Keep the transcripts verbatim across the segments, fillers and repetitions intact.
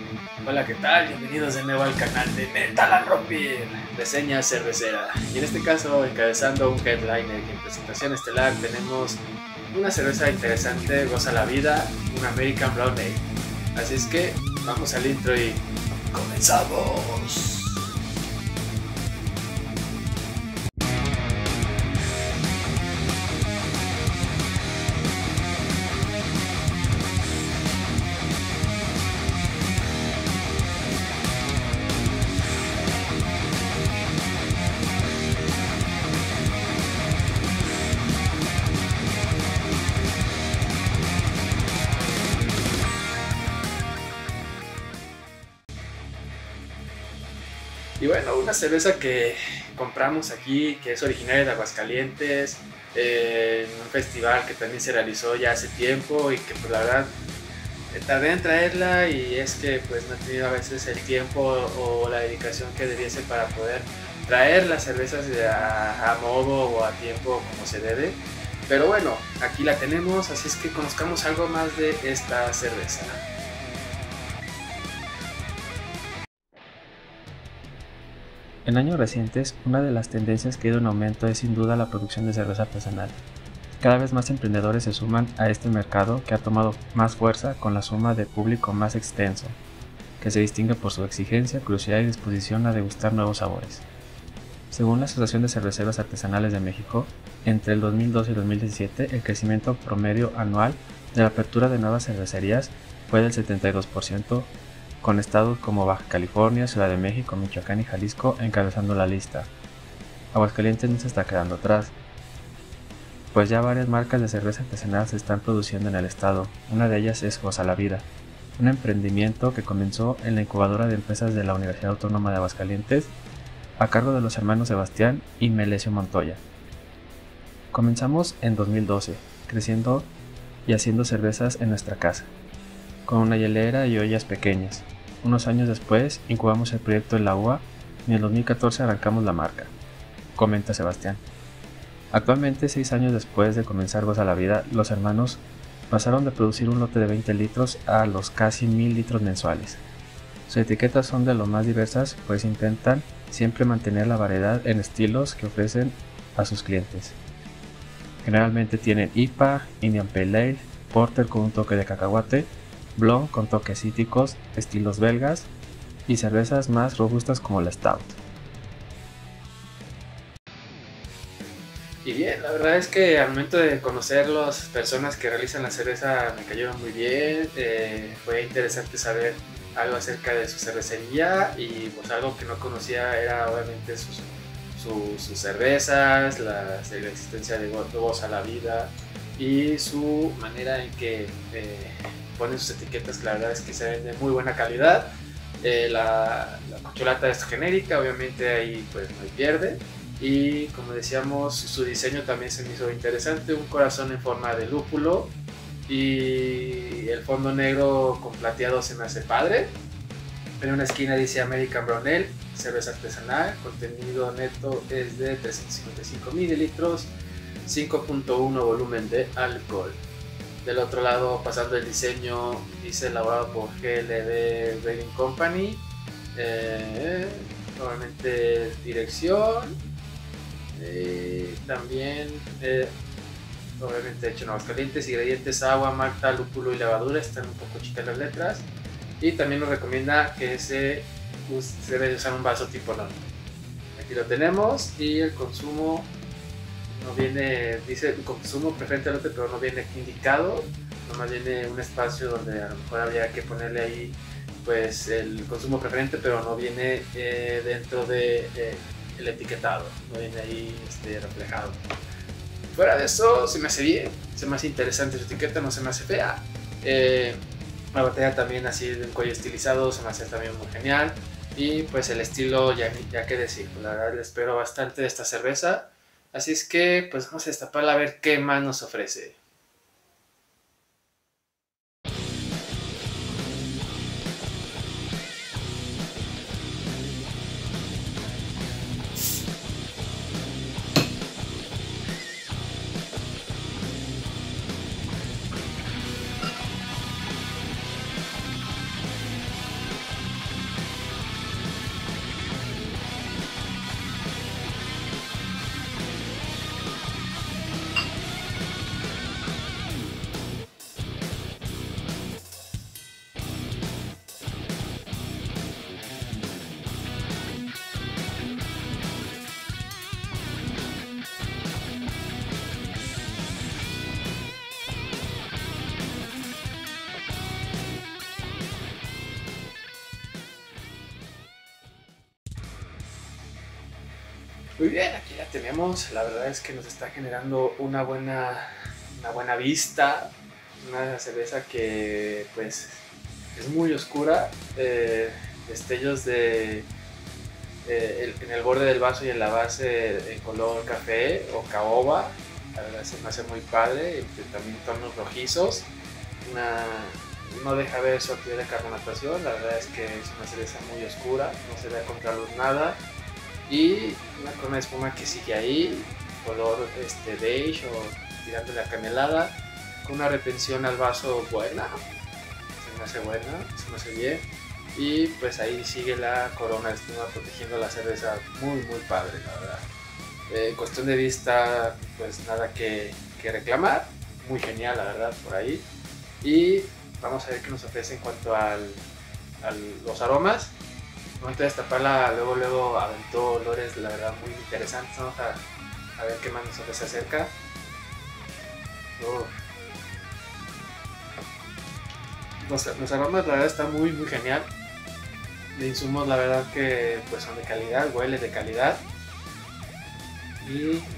Hola, ¿qué tal? Bienvenidos de nuevo al canal de Metal and Rompir, reseña cervecera. Y en este caso, encabezando un headliner y en presentación estelar, tenemos una cerveza interesante, goza la vida, un American Brown Ale. Así es que vamos al intro y comenzamos. Y bueno, una cerveza que compramos aquí, que es originaria de Aguascalientes, eh, en un festival que también se realizó ya hace tiempo y que pues la verdad eh, tardé en traerla y es que pues no he tenido a veces el tiempo o la dedicación que debiese para poder traer las cervezas a, a modo o a tiempo como se debe. Pero bueno, aquí la tenemos, así es que conozcamos algo más de esta cerveza. En años recientes, una de las tendencias que ha ido en aumento es sin duda la producción de cerveza artesanal. Cada vez más emprendedores se suman a este mercado que ha tomado más fuerza con la suma de público más extenso, que se distingue por su exigencia, curiosidad y disposición a degustar nuevos sabores. Según la Asociación de Cerveceros Artesanales de México, entre el dos mil doce y dos mil diecisiete el crecimiento promedio anual de la apertura de nuevas cervecerías fue del setenta y dos por ciento, con estados como Baja California, Ciudad de México, Michoacán y Jalisco encabezando la lista. Aguascalientes no se está quedando atrás, pues ya varias marcas de cerveza artesanal se están produciendo en el estado. Una de ellas es Goza la Vida, un emprendimiento que comenzó en la incubadora de empresas de la Universidad Autónoma de Aguascalientes a cargo de los hermanos Sebastián y Melesio Montoya. Comenzamos en dos mil doce, creciendo y haciendo cervezas en nuestra casa, con una hielera y ollas pequeñas. Unos años después, incubamos el proyecto en la U A y en el dos mil catorce arrancamos la marca, comenta Sebastián. Actualmente, seis años después de comenzar Goza la Vida, los hermanos pasaron de producir un lote de veinte litros a los casi mil litros mensuales. Sus etiquetas son de lo más diversas, pues intentan siempre mantener la variedad en estilos que ofrecen a sus clientes. Generalmente tienen I P A, Indian Pale Ale, Porter con un toque de cacahuate, Blonde con toques cítricos, estilos belgas y cervezas más robustas como la Stout. Y bien, la verdad es que al momento de conocer las personas que realizan la cerveza me cayeron muy bien, eh, fue interesante saber algo acerca de su cervecería y pues algo que no conocía era obviamente sus, su, sus cervezas, la, la existencia de Goza la Vida y su manera en que eh, ponen sus etiquetas, que la verdad es que se ven de muy buena calidad. Eh, la, la corcholata es genérica, obviamente ahí pues no hay pierde. Y como decíamos, su diseño también se me hizo interesante, un corazón en forma de lúpulo y el fondo negro con plateado se me hace padre. En una esquina dice American Brown Ale, cerveza artesanal, contenido neto es de trescientos cincuenta y cinco mililitros, cinco punto uno volumen de alcohol. Del otro lado, pasando el diseño, dice elaborado por G L D Brewing Company, eh, normalmente dirección, eh, también eh, obviamente hecho en Aguascalientes, ingredientes agua, malta, lúpulo y levadura, están un poco chicas las letras y también nos recomienda que se, se debe usar un vaso tipo normal. Aquí lo tenemos y el consumo no viene, dice el consumo preferente al lote, pero no viene indicado, nomás viene un espacio donde a lo mejor habría que ponerle ahí pues el consumo preferente, pero no viene eh, dentro de eh, el etiquetado, no viene ahí este, reflejado. Fuera de eso se me hace bien, se me hace interesante su etiqueta, no se me hace fea. Eh, la botella también así de un cuello estilizado se me hace también muy genial y pues el estilo ya, ya que decir, pues, la verdad le espero bastante de esta cerveza. Así es que, pues vamos a destaparla a ver qué más nos ofrece. Muy bien, aquí ya tenemos. La verdad es que nos está generando una buena, una buena vista. Una cerveza que pues es muy oscura. Eh, destellos de eh, el, en el borde del vaso y en la base en color café o caoba. La verdad se me hace muy padre. También tonos rojizos. Una, no deja ver su actividad de carbonatación. La verdad es que es una cerveza muy oscura. No se ve a contraluz nada. Y una corona de espuma que sigue ahí, color este, beige o tirando la canelada, con una retención al vaso buena, se me hace buena, se me hace bien. Y pues ahí sigue la corona de espuma protegiendo la cerveza, muy muy padre la verdad. Eh, cuestión de vista, pues nada que, que reclamar, muy genial la verdad por ahí. Y vamos a ver qué nos ofrece en cuanto al, a los aromas. Al momento de destaparla, luego, luego aventó olores, la verdad, muy interesantes. Vamos a, a ver qué más nos ofrece acerca. Uf. Los, los aromas, la verdad, están muy, muy genial. De insumos, la verdad, que pues son de calidad, huele de calidad. Y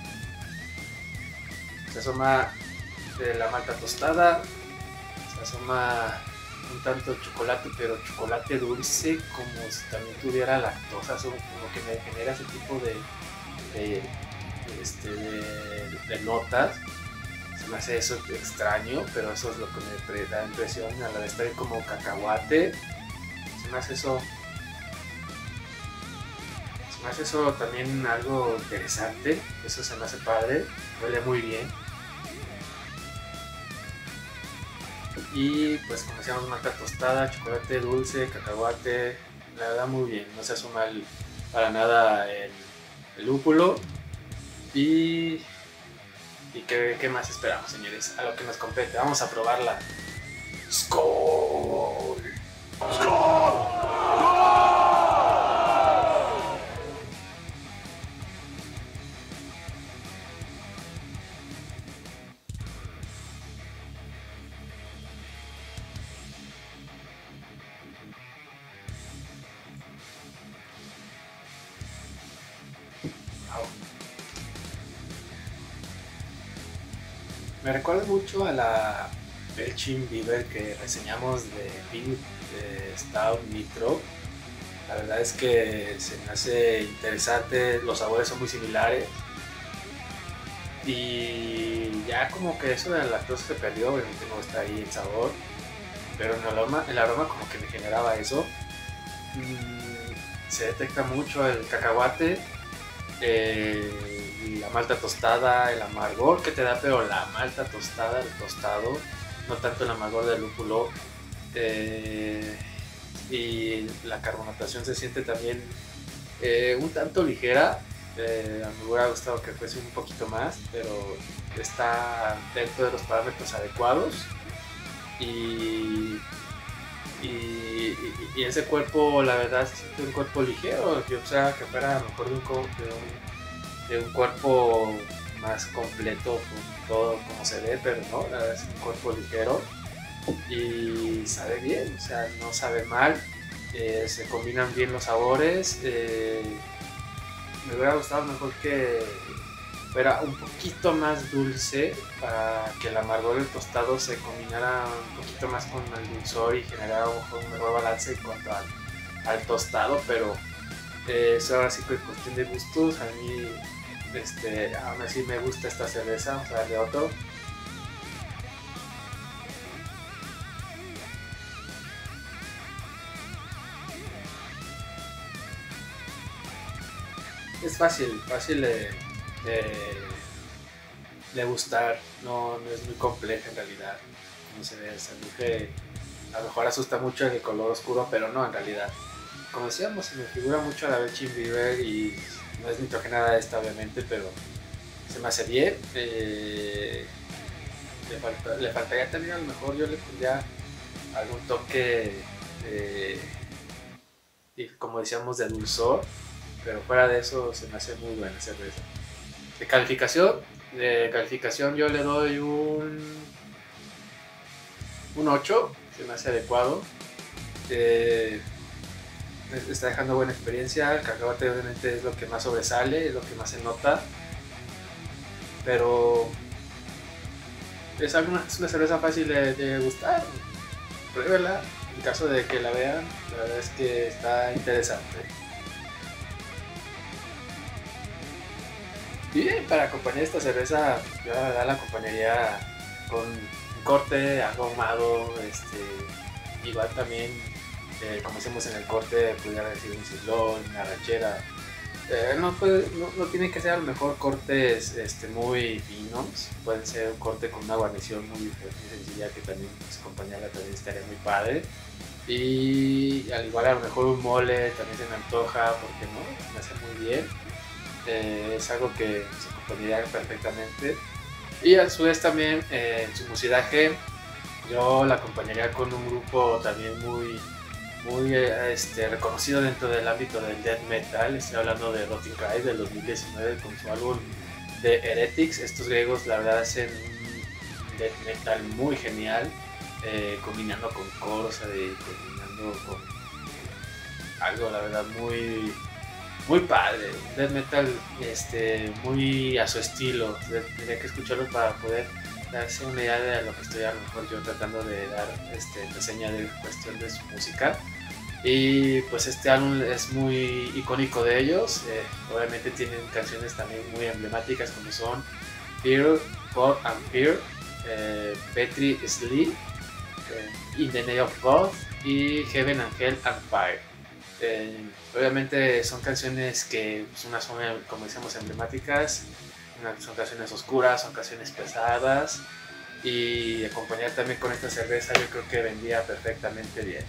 se asoma de la malta tostada, se asoma un tanto chocolate, pero chocolate dulce, como si también tuviera lactosa, como que me genera ese tipo de, de, de, este, de, de notas. Se me hace eso extraño, pero eso es lo que me da impresión a la vez también como cacahuate. Se me hace eso, se me hace eso también algo interesante, eso se me hace padre, huele muy bien. Y pues como decíamos, malta tostada, chocolate dulce, cacahuate, la verdad muy bien, no se asoma el, para nada el, el lúpulo. Y, y ¿qué, qué más esperamos, señores? A lo que nos compete, vamos a probarla. ¡Skol! ¡Skol! Me recuerda mucho a la Belching Beaver que reseñamos de Pink de Stout Nitro. La verdad es que se me hace interesante, los sabores son muy similares. Y ya como que eso de la lactosa se perdió, obviamente no está ahí el sabor. Pero en el aroma, el aroma como que me generaba eso. Mm, se detecta mucho el cacahuate. Eh, la malta tostada, el amargor que te da, pero la malta tostada, el tostado, no tanto el amargor del lúpulo. Eh, y la carbonatación se siente también eh, un tanto ligera. Eh, me hubiera gustado que fuese un poquito más, pero está dentro de los parámetros adecuados. Y, y, y, y ese cuerpo, la verdad, se siente un cuerpo ligero. Yo pensaba que fuera mejor de un, de un de un cuerpo más completo con todo como se ve, pero no, la verdad es un cuerpo ligero y sabe bien, o sea, no sabe mal, eh, se combinan bien los sabores. Eh, me hubiera gustado mejor que fuera un poquito más dulce para que el amargor del tostado se combinara un poquito más con el dulzor y generara un, un mejor balance en cuanto al, al tostado, pero eh, eso ahora sí que es cuestión de gustos. A mí Este, aún así me gusta esta cerveza, vamos a darle otro. Es fácil, fácil de, de, de gustar, no, no es muy compleja en realidad. Como se ve, se ve que a lo mejor asusta mucho el color oscuro, pero no en realidad. Como decíamos, se me figura mucho a la Belching Beaver y no es nitrogenada esta obviamente, pero se me hace bien. Eh, le, falta, le faltaría también, a lo mejor yo le pondría algún toque de, de, como decíamos, de dulzor, pero fuera de eso se me hace muy buena cerveza. De calificación, de calificación yo le doy un, un ocho, se me hace adecuado. Eh, está dejando buena experiencia. El cacahuate obviamente es lo que más sobresale, es lo que más se nota, pero es, alguna, es una cerveza fácil de, de gustar. Pruébela, en caso de que la vean, la verdad es que está interesante. Y bien, para acompañar esta cerveza, yo la verdad la acompañaría con un corte, algo ahumado, este, igual también, eh, como hacemos en el corte, pudiera decir un cislón, una ranchera. Eh, no, puede, no, no tiene que ser a lo mejor cortes este, muy finos, pueden ser un corte con una guarnición muy, muy sencilla que también pues, acompañarla también estaría muy padre. Y al igual a lo mejor un mole también se me antoja, porque no, me hace muy bien. Eh, es algo que se acompañaría perfectamente. Y a su vez también eh, en su musidaje yo la acompañaría con un grupo también muy muy eh, este, reconocido dentro del ámbito del death metal. Estoy hablando de Rotting Christ del dos mil diecinueve con su álbum de Heretics. Estos griegos la verdad hacen un death metal muy genial, eh, combinando con coros, eh, combinando con algo la verdad muy muy padre, death metal este, muy a su estilo. Tendría que escucharlo para poder darse una idea de lo que estoy a lo mejor yo tratando de dar este, reseña de cuestión de su música. Y pues este álbum es muy icónico de ellos, eh, obviamente tienen canciones también muy emblemáticas como son Fear, God and Fear, eh, Petri Sleep, eh, In the Name of God y Heaven and Hell and Fire. Eh, obviamente son canciones que pues, unas son, como decíamos, emblemáticas, unas son canciones oscuras, son canciones pesadas, y acompañar también con esta cerveza yo creo que vendría perfectamente bien.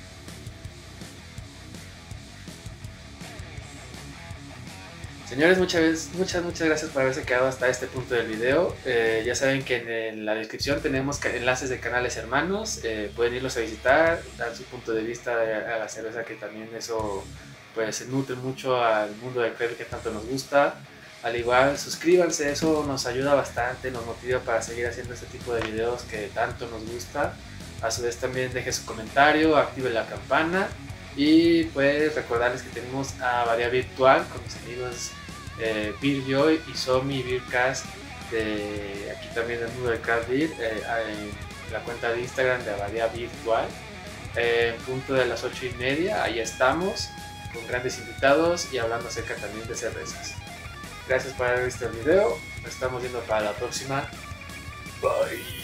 Señores, muchas, muchas, muchas gracias por haberse quedado hasta este punto del video. Eh, ya saben que en, en la descripción tenemos enlaces de canales hermanos. Eh, pueden irlos a visitar, dar su punto de vista a la cerveza, que también eso pues se nutre mucho al mundo del craft que tanto nos gusta. Al igual, suscríbanse, eso nos ayuda bastante, nos motiva para seguir haciendo este tipo de videos que tanto nos gusta. A su vez también deje su comentario, active la campana y pues recordarles que tenemos a Abadía Virtual con mis amigos eh, Beer Joy y Somi Beercast, de aquí también del mundo del craft beer, eh, en la cuenta de Instagram de Abadía Virtual, eh, en punto de las ocho y media, ahí estamos con grandes invitados y hablando acerca también de cervezas. Gracias por haber visto el video, nos estamos viendo para la próxima. Bye.